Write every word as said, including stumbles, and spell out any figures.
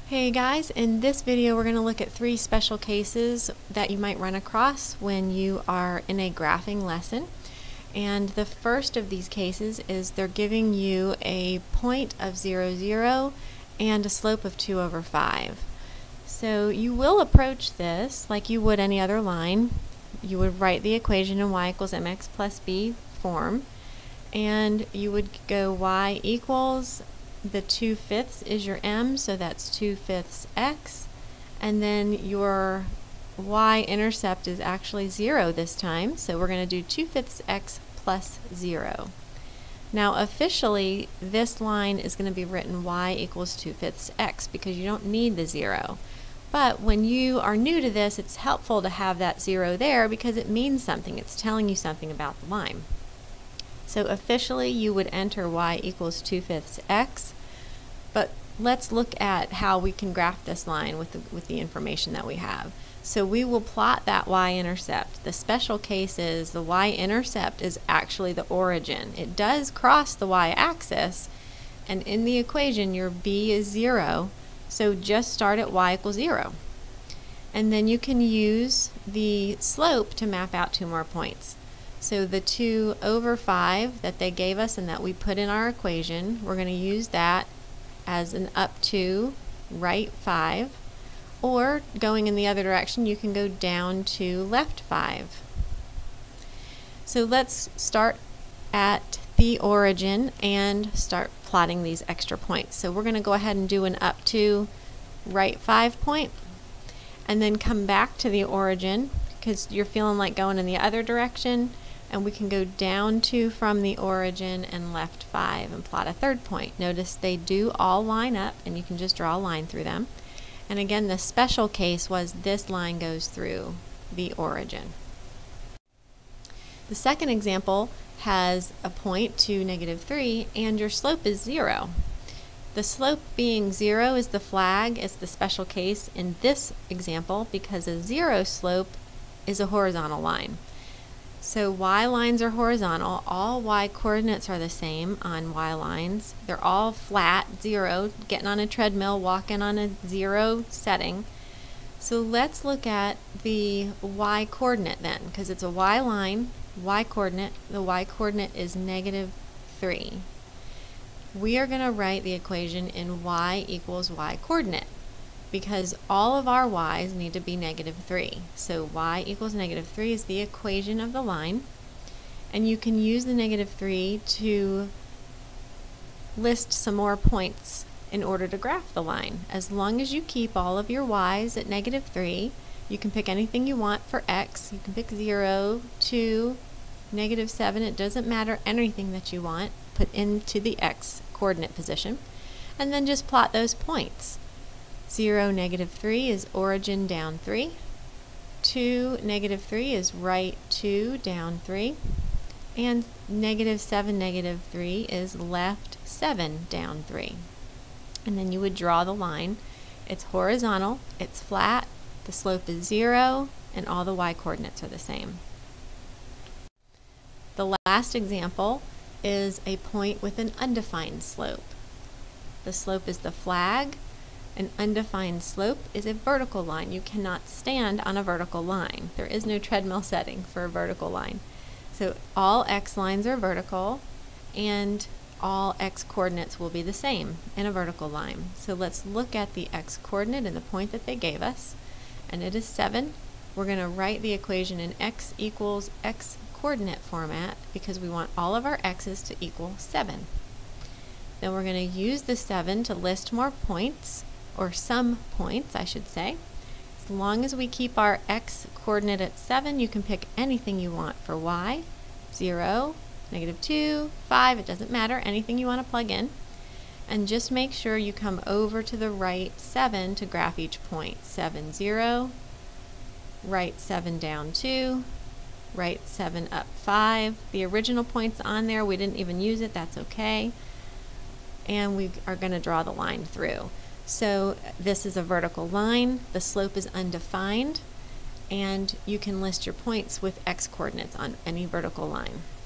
Hey guys, in this video we're going to look at three special cases that you might run across when you are in a graphing lesson. And the first of these cases is they're giving you a point of zero, zero and a slope of two over five. So you will approach this like you would any other line. You would write the equation in y equals mx plus b form, and you would go y equals the two fifths is your m, so that's two fifths x, and then your y-intercept is actually zero this time, so we're going to do two fifths x plus zero. Now officially this line is going to be written y equals two fifths x because you don't need the zero. But when you are new to this, it's helpful to have that zero there because it means something. It's telling you something about the line. So officially you would enter y equals two fifths x, but let's look at how we can graph this line with the, with the information that we have. So we will plot that y-intercept. The special case is the y-intercept is actually the origin. It does cross the y-axis, and in the equation your b is zero, so just start at y equals zero. And then you can use the slope to map out two more points. So the two over five that they gave us and that we put in our equation, we're going to use that as an up to right five, or going in the other direction you can go down to left five. So let's start at the origin and start plotting these extra points. So we're going to go ahead and do an up to right five point, and then come back to the origin because you're feeling like going in the other direction, and we can go down to from the origin and left five and plot a third point. Notice they do all line up, and you can just draw a line through them. And again, the special case was this line goes through the origin. The second example has a point to negative three, and your slope is zero. The slope being zero is the flag. It's the special case in this example because a zero slope is a horizontal line. So y lines are horizontal. All y coordinates are the same on y lines. They're all flat, zero, getting on a treadmill, walking on a zero setting. So let's look at the y coordinate then, because it's a y line, y coordinate. The y coordinate is negative three. We are going to write the equation in y equals y coordinate, because all of our y's need to be negative three. So y equals negative three is the equation of the line, and you can use the negative three to list some more points in order to graph the line. As long as you keep all of your y's at negative three, you can pick anything you want for x. You can pick zero, two, negative seven, it doesn't matter, anything that you want, put into the x coordinate position, and then just plot those points. zero, negative three is origin down three. two, negative three is right two down three. And negative seven, negative three is left seven down three. And then you would draw the line. It's horizontal, it's flat, the slope is zero, and all the y coordinates are the same. The last example is a point with an undefined slope. The slope is the flag. An undefined slope is a vertical line. You cannot stand on a vertical line. There is no treadmill setting for a vertical line. So all x lines are vertical, and all x coordinates will be the same in a vertical line. So let's look at the x coordinate and the point that they gave us, and it is seven. We're going to write the equation in x equals x coordinate format because we want all of our x's to equal seven. Then we're going to use the seven to list more points, or some points I should say. As long as we keep our x coordinate at seven, you can pick anything you want for y, zero, negative two, five, it doesn't matter, anything you want to plug in. And just make sure you come over to the right seven to graph each point. seven, zero, right seven down two, right seven up five. The original point's on there, we didn't even use it, that's okay. And we are going to draw the line through. So this is a vertical line, the slope is undefined, and you can list your points with x coordinates on any vertical line.